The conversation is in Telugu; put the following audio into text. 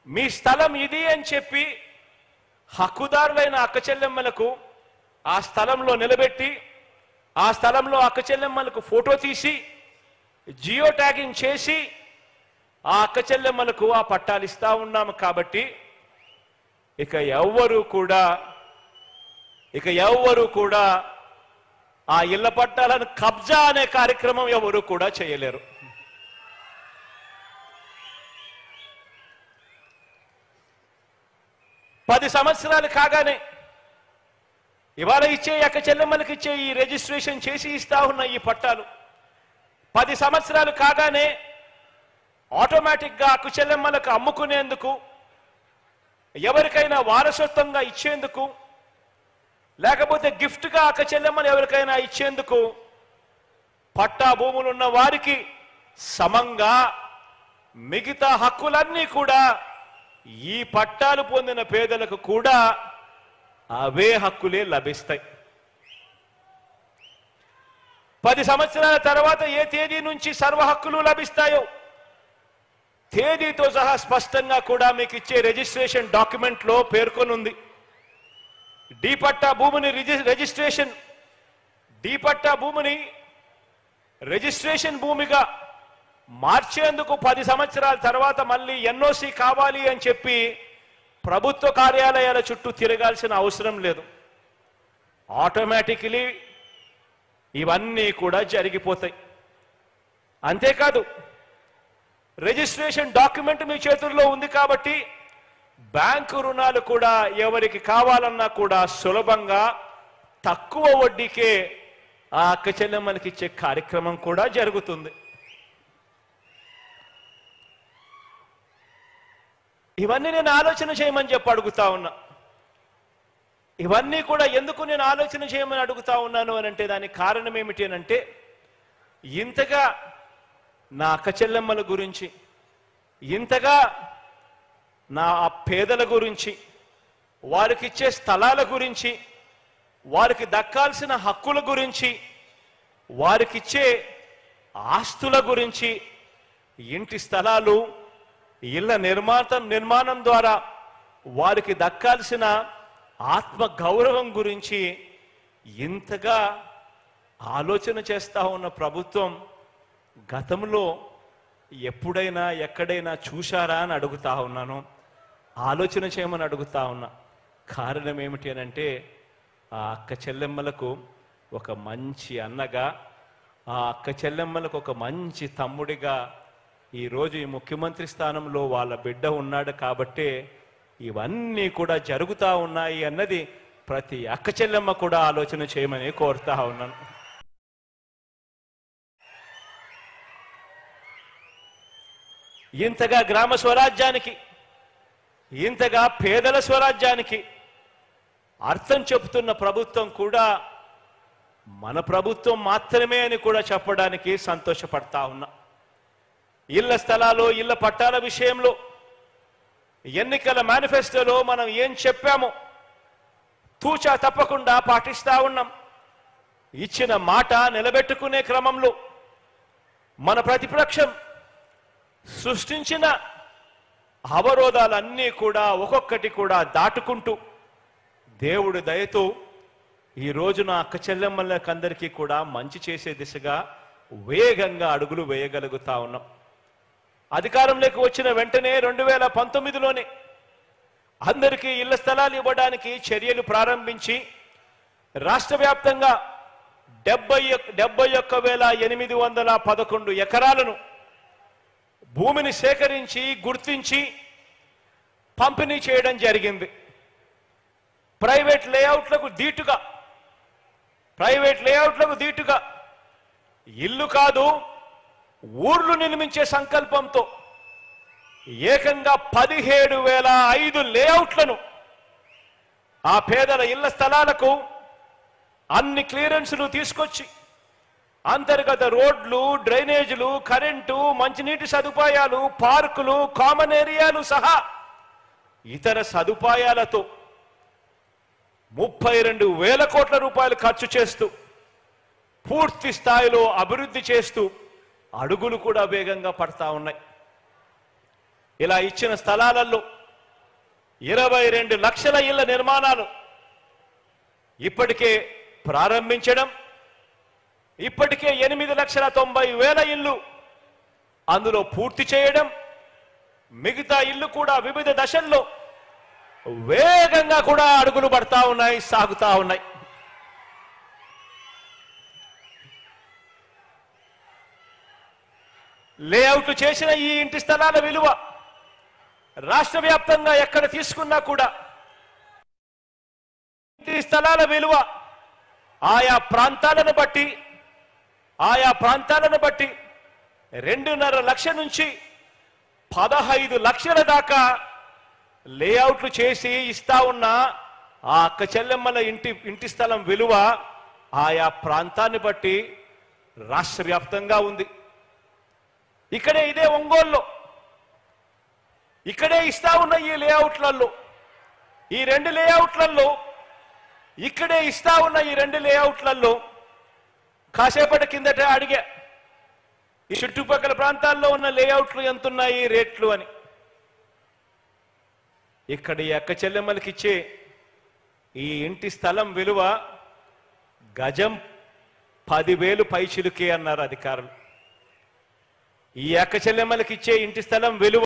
మీ స్థలం ఇది అని చెప్పి హక్కుదారులైన అక్కచెల్లెమ్మలకు ఆ స్థలంలో నిలబెట్టి ఆ స్థలంలో అక్కచెల్లెమ్మలకు ఫోటో తీసి జియో ట్యాగింగ్ చేసి ఆ అక్కచెల్లెమ్మలకు ఆ పట్టాలు ఇస్తా ఉన్నాము. కాబట్టి ఇక ఎవ్వరు కూడా ఆ ఇళ్ల పట్టాలను కబ్జా అనే కార్యక్రమం ఎవరు కూడా చేయలేరు. పది సంవత్సరాలు కాగానే ఇవాళ ఇచ్చే అక్క చెల్లెమ్మలకి ఇచ్చే ఈ రిజిస్ట్రేషన్ చేసి ఇస్తా ఉన్న ఈ పట్టాలు 10 సంవత్సరాలు కాగానే ఆటోమేటిక్గా అక్క చెల్లెమ్మలకు అమ్ముకునేందుకు, ఎవరికైనా వారసత్వంగా ఇచ్చేందుకు, లేకపోతే గిఫ్ట్గా అక్క చెల్లెమ్మలు ఎవరికైనా ఇచ్చేందుకు పట్టా భూములు ఉన్న వారికి సమంగా మిగతా హక్కులన్నీ కూడా ఈ పట్టాలు పొందిన పేదలకు కూడా అవే హక్కులే లభిస్తాయి. 10 సంవత్సరాల తర్వాత ఏ తేదీ నుంచి సర్వ హక్కులు లభిస్తాయో తేదీతో సహా స్పష్టంగా కూడా మీకు ఇచ్చే రిజిస్ట్రేషన్ డాక్యుమెంట్లో పేర్కొనుంది. డి పట్టా భూమిని రిజిస్ట్రేషన్ భూమిగా మార్చేందుకు 10 సంవత్సరాల తర్వాత మళ్ళీ ఎన్ఓసి కావాలి అని చెప్పి ప్రభుత్వ కార్యాలయాల చుట్టూ తిరగాల్సిన అవసరం లేదు. ఆటోమేటికలీ ఇవన్నీ కూడా జరిగిపోతాయి. అంతేకాదు, రిజిస్ట్రేషన్ డాక్యుమెంట్ మీ చేతుల్లో ఉంది కాబట్టి బ్యాంకు రుణాలు కూడా ఎవరికి కావాలన్నా కూడా సులభంగా తక్కువ వడ్డీకే ఆ అక్క చెల్లెమ్మలకి ఇచ్చే కార్యక్రమం కూడా జరుగుతుంది. ఇవన్నీ నేను ఆలోచన చేయమని చెప్పి అడుగుతా ఉన్నా. ఇవన్నీ కూడా ఎందుకు నేను ఆలోచన చేయమని అడుగుతా ఉన్నాను అని అంటే దానికి కారణం ఏమిటి అని అంటే, ఇంతగా నా అక్క చెల్లెమ్మల గురించి, ఇంతగా నా పేదల గురించి, వారికి ఇచ్చే స్థలాల గురించి, వారికి దక్కాల్సిన హక్కుల గురించి, వారికి ఇచ్చే ఆస్తుల గురించి, ఇంటి స్థలాలు, ఇళ్ల నిర్మాణం ద్వారా వారికి దక్కాల్సిన ఆత్మ గౌరవం గురించి ఇంతగా ఆలోచన చేస్తా ఉన్న ప్రభుత్వం గతంలో ఎప్పుడైనా ఎక్కడైనా చూశారా అని అడుగుతా ఉన్నాను. ఆలోచన చేయమని అడుగుతా ఉన్నా. కారణం ఏమిటి అని అంటే, ఆ అక్క చెల్లెమ్మలకు ఒక మంచి అన్నగా, ఆ అక్క చెల్లెమ్మలకు ఒక మంచి తమ్ముడిగా ఈరోజు ఈ ముఖ్యమంత్రి స్థానంలో వాళ్ళ బిడ్డ ఉన్నాడు కాబట్టే ఇవన్నీ కూడా జరుగుతూ ఉన్నాయి అన్నది ప్రతి అక్క చెల్లెమ్మ కూడా ఆలోచన చేయమని కోరుతా ఉన్నాను. ఇంతగా గ్రామ స్వరాజ్యానికి, ఇంతగా పేదల స్వరాజ్యానికి అర్థం చెబుతున్న ప్రభుత్వం కూడా మన ప్రభుత్వం మాత్రమే అని కూడా చెప్పడానికి సంతోషపడతా ఉన్నా. ఇళ్ల స్థలాలు, ఇళ్ల పట్టాల విషయంలో ఎన్నికల మేనిఫెస్టోలో మనం ఏం చెప్పామో తూచా తప్పకుండా పాటిస్తా ఉన్నాం. ఇచ్చిన మాట నిలబెట్టుకునే క్రమంలో మన ప్రతిపక్షం సృష్టించిన అవరోధాలన్నీ కూడా ఒక్కొక్కటి కూడా దాటుకుంటూ దేవుడి దయతో ఈ రోజున అక్క చెల్లెమ్మలకందరికీ కూడా మంచి చేసే దిశగా వేగంగా అడుగులు వేయగలుగుతా ఉన్నాం. అధికారంలోకి వచ్చిన వెంటనే 2019లోనే అందరికీ ఇళ్ల స్థలాలు ఇవ్వడానికి చర్యలు ప్రారంభించి రాష్ట్ర వ్యాప్తంగా 71,811 ఎకరాలను భూమిని సేకరించి గుర్తించి పంపిణీ చేయడం జరిగింది. ప్రైవేట్ లేఅవుట్లకు దీటుగా ఇల్లు కాదు, ఊర్లు నిర్మించే సంకల్పంతో ఏకంగా 17,005 లేఅవుట్లను ఆ పేదల ఇళ్ల స్థలాలకు అన్ని క్లియరెన్స్లు తీసుకొచ్చి అంతర్గత రోడ్లు, డ్రైనేజీలు, కరెంటు, మంచినీటి సదుపాయాలు, పార్కులు, కామన్ ఏరియాలు సహా ఇతర సదుపాయాలతో 32,000 కోట్ల రూపాయలు ఖర్చు చేస్తూ పూర్తి స్థాయిలో అభివృద్ధి చేస్తూ అడుగులు కూడా వేగంగా పడతా ఉన్నాయి. ఇలా ఇచ్చిన స్థలాలలో 22 లక్షల ఇళ్ల నిర్మాణాలు ఇప్పటికే ప్రారంభించడం, ఇప్పటికే 8,90,000 ఇళ్ళు అందులో పూర్తి చేయడం, మిగతా ఇళ్ళు కూడా వివిధ దశల్లో వేగంగా కూడా అడుగులు పడతా ఉన్నాయి, సాగుతా ఉన్నాయి. లేఅవుట్లు చేసిన ఈ ఇంటి స్థలాల విలువ రాష్ట్ర వ్యాప్తంగా ఎక్కడ తీసుకున్నా కూడా ఇంటి స్థలాల విలువ ఆయా ప్రాంతాలను బట్టి 2.5 లక్షల నుంచి 15 లక్షల దాకా లేఅవుట్లు చేసి ఇస్తా ఉన్న ఆ అక్క చెల్లెమ్మల ఇంటి స్థలం విలువ ఆయా ప్రాంతాన్ని బట్టి రాష్ట్ర వ్యాప్తంగా ఉంది. ఇక్కడే ఇదే ఒంగోలులో ఇక్కడే ఇస్తా ఉన్న ఈ లేఅవుట్లలో ఈ 2 లేఅవుట్లలో ఇక్కడే ఇస్తా ఉన్న ఈ 2 లేఅవుట్లలో కాసేపటి కిందట అడిగా ఈ చుట్టుపక్కల ప్రాంతాల్లో ఉన్న లేఅవుట్లు ఎంతున్నాయి రేట్లు అని. ఇక్కడ ఈ అక్క చెల్లెమ్మలకి ఇచ్చే ఈ ఇంటి స్థలం విలువ గజం 10,000 పైచిలుకే అన్నారు అధికారులు. ఈ అక్క చెల్లెమ్మలకి ఇచ్చే ఇంటి స్థలం విలువ